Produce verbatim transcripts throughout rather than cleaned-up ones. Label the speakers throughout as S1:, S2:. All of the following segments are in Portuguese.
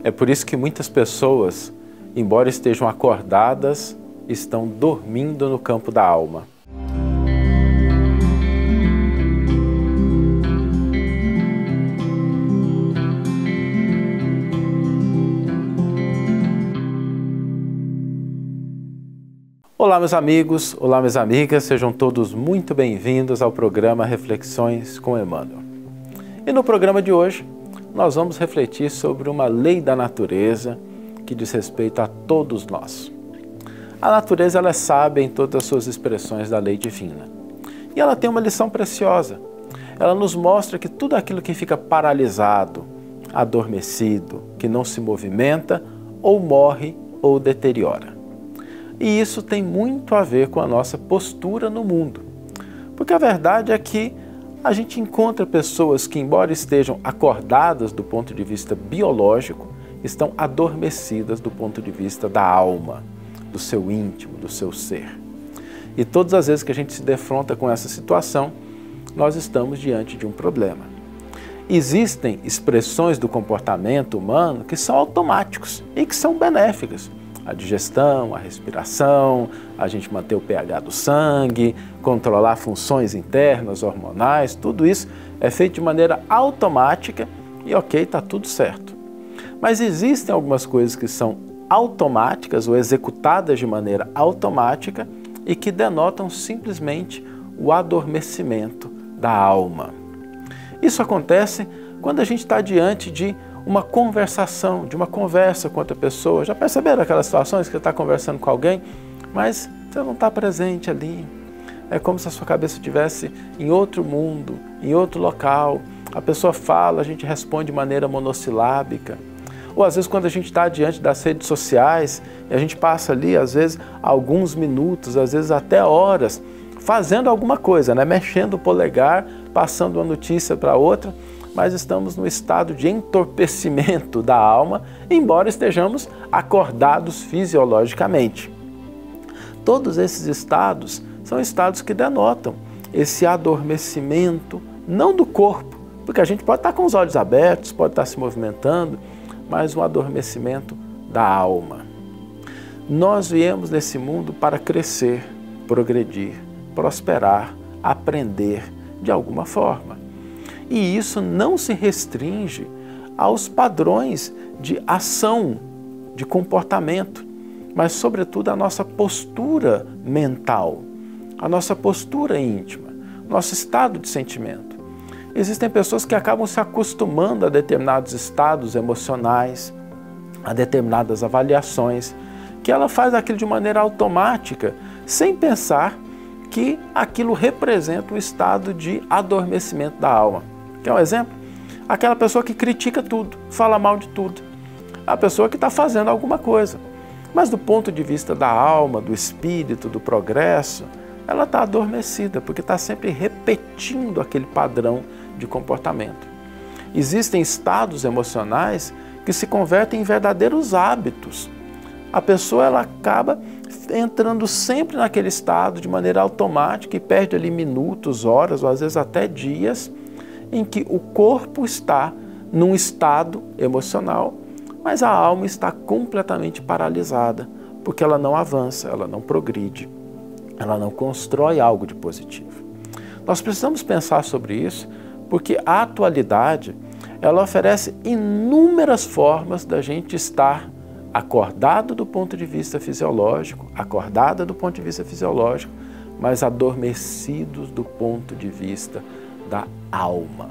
S1: É por isso que muitas pessoas, embora estejam acordadas, estão dormindo no campo da alma. Olá, meus amigos, olá, minhas amigas, sejam todos muito bem-vindos ao programa Reflexões com Emmanuel. E no programa de hoje, nós vamos refletir sobre uma lei da natureza que diz respeito a todos nós. A natureza, ela é sábia em todas as suas expressões da lei divina. E ela tem uma lição preciosa. Ela nos mostra que tudo aquilo que fica paralisado, adormecido, que não se movimenta, ou morre ou deteriora. E isso tem muito a ver com a nossa postura no mundo. Porque a verdade é que a gente encontra pessoas que, embora estejam acordadas do ponto de vista biológico, estão adormecidas do ponto de vista da alma, do seu íntimo, do seu ser. E todas as vezes que a gente se defronta com essa situação, nós estamos diante de um problema. Existem expressões do comportamento humano que são automáticos e que são benéficas. A digestão, a respiração, a gente manter o pH do sangue, controlar funções internas, hormonais, tudo isso é feito de maneira automática e ok, está tudo certo. Mas existem algumas coisas que são automáticas ou executadas de maneira automática e que denotam simplesmente o adormecimento da alma. Isso acontece quando a gente está diante de uma conversação, de uma conversa com outra pessoa. Já perceberam aquelas situações que você está conversando com alguém, mas você não está presente ali? É como se a sua cabeça estivesse em outro mundo, em outro local. A pessoa fala, a gente responde de maneira monossilábica. Ou às vezes quando a gente está diante das redes sociais, e a gente passa ali, às vezes, alguns minutos, às vezes até horas, fazendo alguma coisa, né? Mexendo o polegar, passando uma notícia para outra, mas estamos no estado de entorpecimento da alma, embora estejamos acordados fisiologicamente. Todos esses estados são estados que denotam esse adormecimento, não do corpo, porque a gente pode estar com os olhos abertos, pode estar se movimentando, mas um adormecimento da alma. Nós viemos nesse mundo para crescer, progredir, prosperar, aprender de alguma forma. E isso não se restringe aos padrões de ação, de comportamento, mas sobretudo a nossa postura mental, a nossa postura íntima, nosso estado de sentimento. Existem pessoas que acabam se acostumando a determinados estados emocionais, a determinadas avaliações, que ela faz aquilo de maneira automática, sem pensar que aquilo representa um estado de adormecimento da alma. Quer um exemplo? Aquela pessoa que critica tudo, fala mal de tudo. A pessoa que está fazendo alguma coisa. Mas do ponto de vista da alma, do espírito, do progresso, ela está adormecida, porque está sempre repetindo aquele padrão de comportamento. Existem estados emocionais que se convertem em verdadeiros hábitos. A pessoa ela acaba entrando sempre naquele estado de maneira automática e perde ali minutos, horas ou às vezes até dias, em que o corpo está num estado emocional, mas a alma está completamente paralisada, porque ela não avança, ela não progride, ela não constrói algo de positivo. Nós precisamos pensar sobre isso, porque a atualidade, ela oferece inúmeras formas da gente estar acordado do ponto de vista fisiológico, acordada do ponto de vista fisiológico, mas adormecidos do ponto de vista da alma.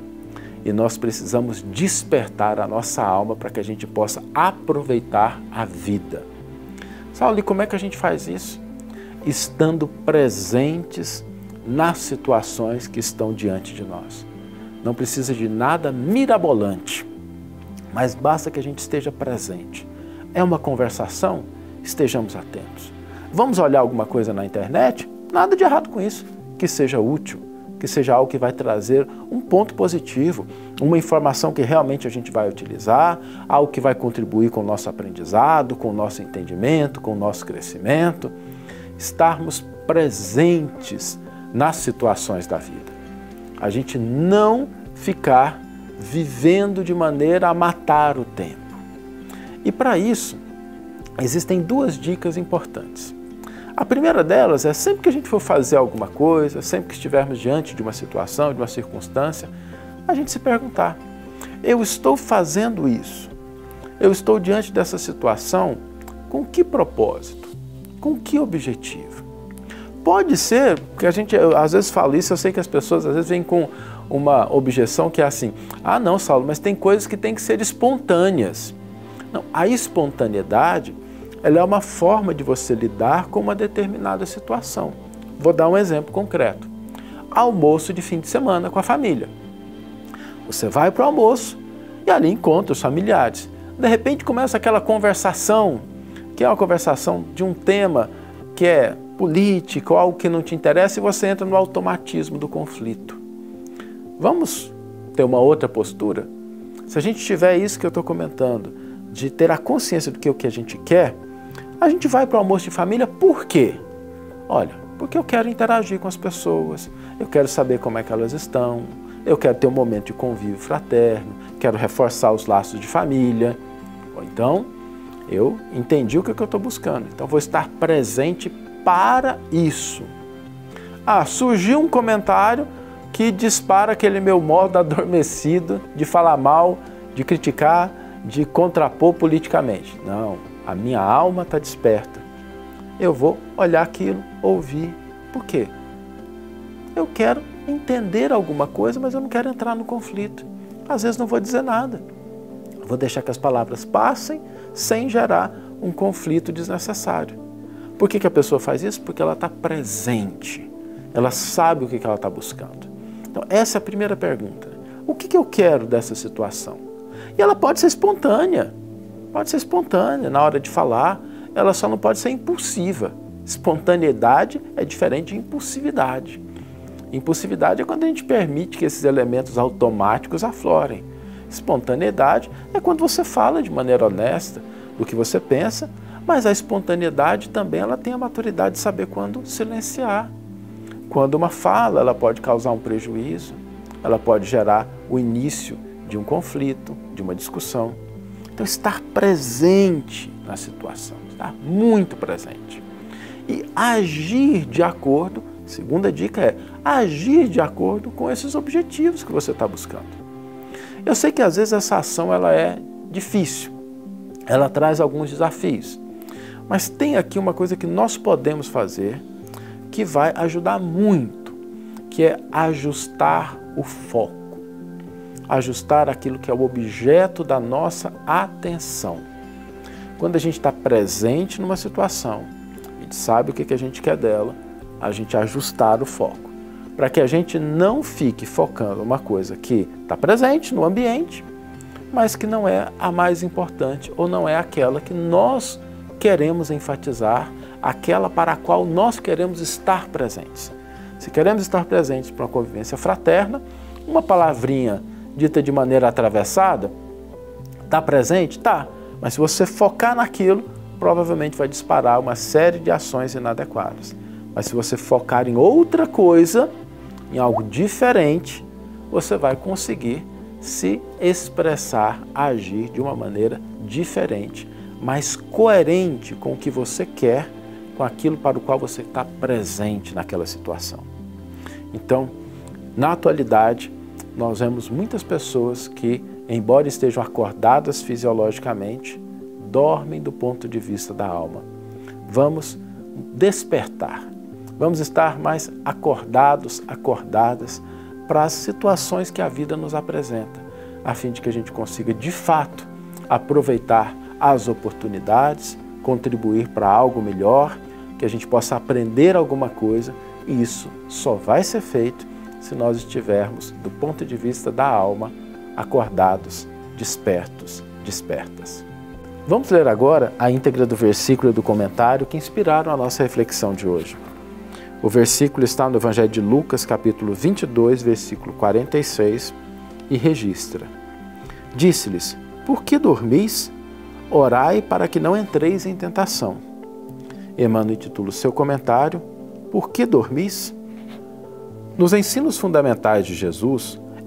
S1: E nós precisamos despertar a nossa alma para que a gente possa aproveitar a vida. Sabe, e como é que a gente faz isso? Estando presentes nas situações que estão diante de nós. Não precisa de nada mirabolante, mas basta que a gente esteja presente. É uma conversação? Estejamos atentos. Vamos olhar alguma coisa na internet? Nada de errado com isso, que seja útil, que seja algo que vai trazer um ponto positivo, uma informação que realmente a gente vai utilizar, algo que vai contribuir com o nosso aprendizado, com o nosso entendimento, com o nosso crescimento. Estarmos presentes nas situações da vida. A gente não ficar vivendo de maneira a matar o tempo. E para isso, existem duas dicas importantes. A primeira delas é sempre que a gente for fazer alguma coisa, sempre que estivermos diante de uma situação, de uma circunstância, a gente se perguntar, eu estou fazendo isso? Eu estou diante dessa situação com que propósito? Com que objetivo? Pode ser, porque a gente eu, às vezes fala isso, eu sei que as pessoas às vezes vêm com uma objeção que é assim, ah não, Saulo, mas tem coisas que têm que ser espontâneas. Não, a espontaneidade, ela é uma forma de você lidar com uma determinada situação. Vou dar um exemplo concreto. Almoço de fim de semana com a família. Você vai para o almoço e ali encontra os familiares. De repente começa aquela conversação, que é uma conversação de um tema que é político, algo que não te interessa, e você entra no automatismo do conflito. Vamos ter uma outra postura? Se a gente tiver isso que eu estou comentando, de ter a consciência do que, o que a gente quer, a gente vai para o almoço de família por quê? Olha, porque eu quero interagir com as pessoas, eu quero saber como é que elas estão, eu quero ter um momento de convívio fraterno, quero reforçar os laços de família. Então, eu entendi o que eu estou buscando, então vou estar presente para isso. Ah, surgiu um comentário que dispara aquele meu modo adormecido de falar mal, de criticar, de contrapor politicamente. Não, a minha alma está desperta. Eu vou olhar aquilo, ouvir. Por quê? Eu quero entender alguma coisa, mas eu não quero entrar no conflito. Às vezes não vou dizer nada. Vou deixar que as palavras passem sem gerar um conflito desnecessário. Por que que a pessoa faz isso? Porque ela está presente. Ela sabe o que que ela está buscando. Então, essa é a primeira pergunta. O que que eu quero dessa situação? E ela pode ser espontânea. Pode ser espontânea na hora de falar. Ela só não pode ser impulsiva. Espontaneidade é diferente de impulsividade. Impulsividade é quando a gente permite que esses elementos automáticos aflorem. Espontaneidade é quando você fala de maneira honesta do que você pensa, mas a espontaneidade também ela tem a maturidade de saber quando silenciar. Quando uma fala ela pode causar um prejuízo, ela pode gerar o início de um conflito, de uma discussão. Então, estar presente na situação, estar muito presente. E agir de acordo, segunda dica é agir de acordo com esses objetivos que você está buscando. Eu sei que às vezes essa ação ela é difícil, ela traz alguns desafios, mas tem aqui uma coisa que nós podemos fazer que vai ajudar muito, que é ajustar o foco, ajustar aquilo que é o objeto da nossa atenção. Quando a gente está presente numa situação, a gente sabe o que que a gente quer dela, a gente ajustar o foco, para que a gente não fique focando uma coisa que está presente no ambiente, mas que não é a mais importante ou não é aquela que nós queremos enfatizar, aquela para a qual nós queremos estar presentes. Se queremos estar presentes para uma convivência fraterna, uma palavrinha dita de maneira atravessada, está presente? Tá, mas se você focar naquilo, provavelmente vai disparar uma série de ações inadequadas. Mas se você focar em outra coisa, em algo diferente, você vai conseguir se expressar, agir de uma maneira diferente, mais coerente com o que você quer, com aquilo para o qual você está presente naquela situação. Então, na atualidade, nós vemos muitas pessoas que, embora estejam acordadas fisiologicamente, dormem do ponto de vista da alma. Vamos despertar, vamos estar mais acordados, acordadas para as situações que a vida nos apresenta, a fim de que a gente consiga, de fato, aproveitar as oportunidades, contribuir para algo melhor, que a gente possa aprender alguma coisa, e isso só vai ser feito se nós estivermos, do ponto de vista da alma, acordados, despertos, despertas. Vamos ler agora a íntegra do versículo e do comentário que inspiraram a nossa reflexão de hoje. O versículo está no Evangelho de Lucas, capítulo vinte e dois, versículo quarenta e seis, e registra: Disse-lhes, por que dormis? Orai para que não entreis em tentação. Emmanuel intitula o seu comentário, Por que dormis? Nos ensinos fundamentais de Jesus,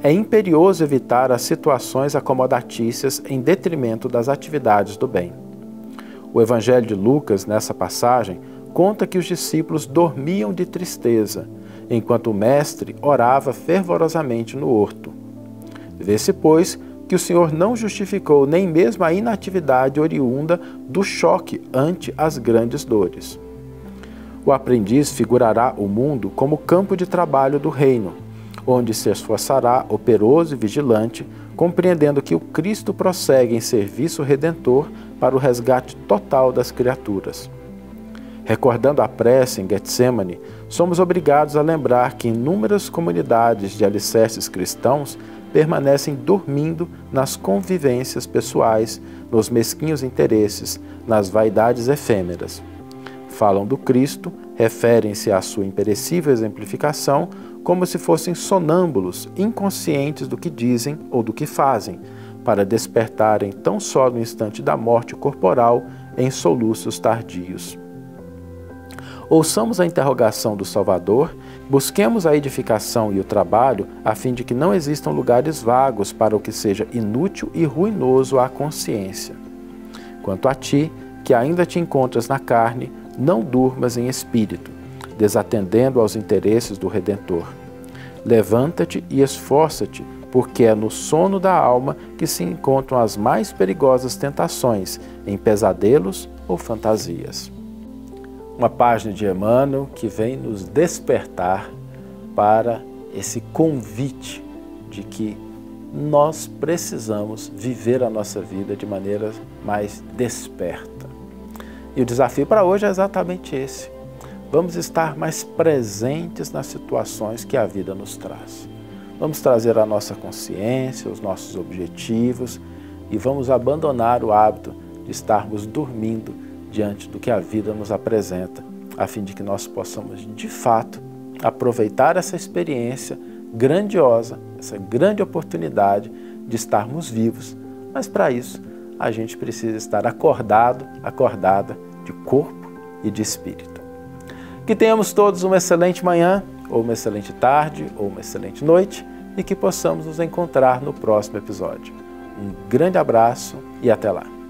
S1: é imperioso evitar as situações acomodatícias em detrimento das atividades do bem. O Evangelho de Lucas, nessa passagem, conta que os discípulos dormiam de tristeza, enquanto o Mestre orava fervorosamente no horto. Vê-se, pois, que o Senhor não justificou nem mesmo a inatividade oriunda do choque ante as grandes dores. O aprendiz figurará o mundo como campo de trabalho do reino, onde se esforçará operoso e vigilante, compreendendo que o Cristo prossegue em serviço redentor para o resgate total das criaturas. Recordando a prece em Getsemane, somos obrigados a lembrar que inúmeras comunidades de alicerces cristãos permanecem dormindo nas convivências pessoais, nos mesquinhos interesses, nas vaidades efêmeras. Falam do Cristo, referem-se à sua imperecível exemplificação como se fossem sonâmbulos, inconscientes do que dizem ou do que fazem, para despertarem tão só no instante da morte corporal em soluços tardios. Ouçamos a interrogação do Salvador, busquemos a edificação e o trabalho, a fim de que não existam lugares vagos para o que seja inútil e ruinoso à consciência. Quanto a ti, que ainda te encontras na carne, não durmas em espírito, desatendendo aos interesses do Redentor. Levanta-te e esforça-te, porque é no sono da alma que se encontram as mais perigosas tentações, em pesadelos ou fantasias. Uma página de Emmanuel que vem nos despertar para esse convite de que nós precisamos viver a nossa vida de maneira mais desperta. E o desafio para hoje é exatamente esse. Vamos estar mais presentes nas situações que a vida nos traz. Vamos trazer a nossa consciência, os nossos objetivos e vamos abandonar o hábito de estarmos dormindo diante do que a vida nos apresenta, a fim de que nós possamos, de fato, aproveitar essa experiência grandiosa, essa grande oportunidade de estarmos vivos. Mas para isso, a gente precisa estar acordado, acordada de corpo e de espírito. Que tenhamos todos uma excelente manhã, ou uma excelente tarde, ou uma excelente noite, e que possamos nos encontrar no próximo episódio. Um grande abraço e até lá!